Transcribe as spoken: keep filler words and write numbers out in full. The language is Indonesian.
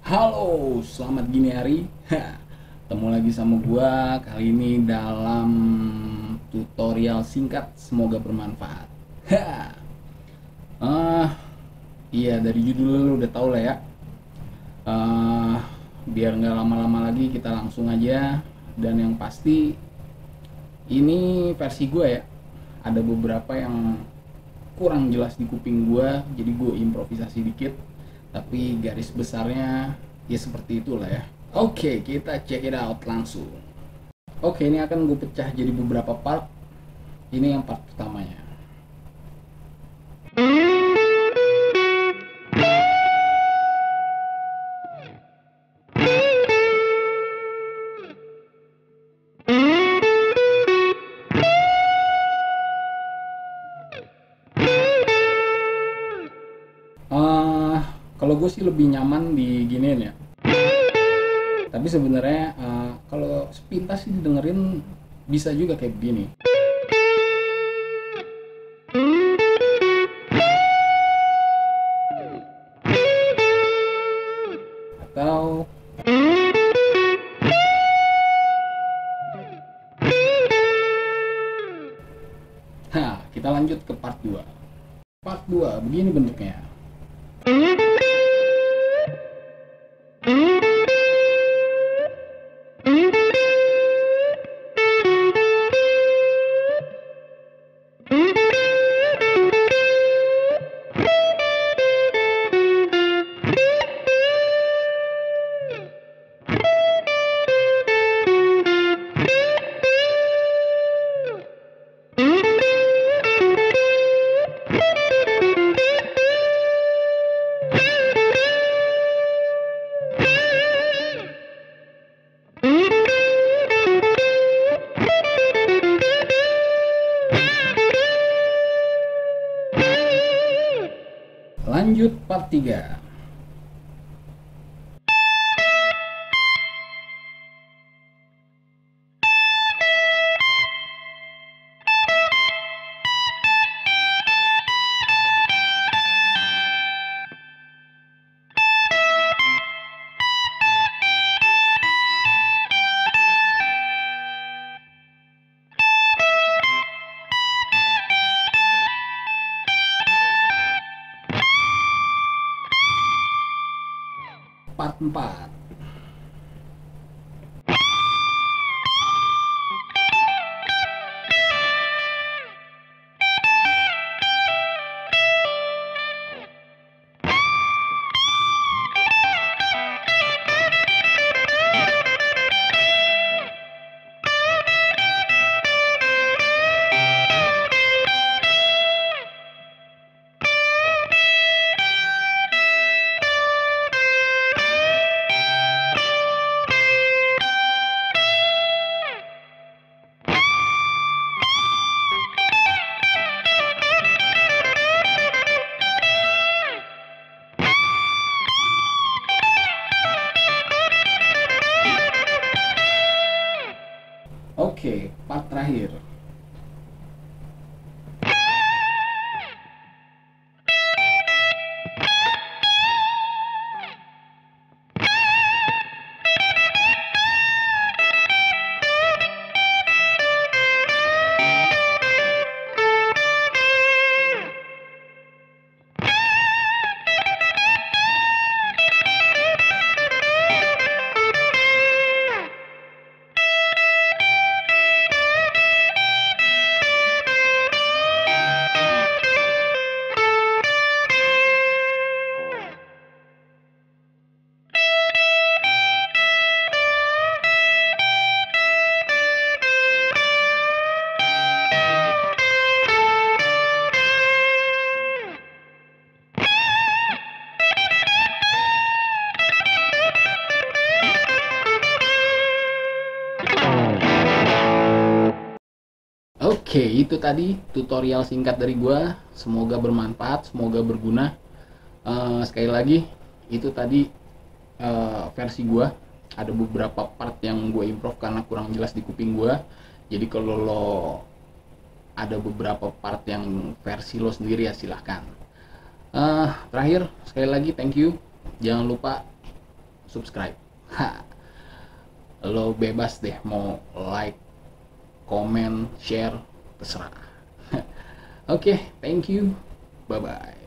Halo, selamat gini hari. Ketemu lagi sama gua kali ini dalam tutorial singkat, semoga bermanfaat. Ah, iya dari judul lu udah tau lah ya. Ah, biar nggak lama-lama lagi kita langsung aja. Dan yang pasti ini versi gua ya. Ada beberapa yang kurang jelas di kuping gua, jadi gue improvisasi dikit. Tapi garis besarnya ya seperti itulah ya. Oke, kita check it out langsung. Oke, ini akan gue pecah jadi beberapa part. Ini yang part pertamanya. Uh, kalau gue sih lebih nyaman di giniin ya. Tapi sebenarnya uh, kalau sepintas sih didengerin bisa juga kayak begini. Atau Nah, kita lanjut ke part dua. Part dua begini bentuknya. Lanjut part tiga. Part empat. Oke, part terakhir. Oke, itu tadi tutorial singkat dari gua. Semoga bermanfaat, semoga berguna. Uh, sekali lagi, itu tadi uh, versi gua. Ada beberapa part yang gue improve karena kurang jelas di kuping gua. Jadi kalau lo ada beberapa part yang versi lo sendiri ya silahkan. Uh, terakhir, sekali lagi thank you. Jangan lupa subscribe. Lo bebas deh mau like, comment, share, terserah. Oke, okay, thank you, bye bye.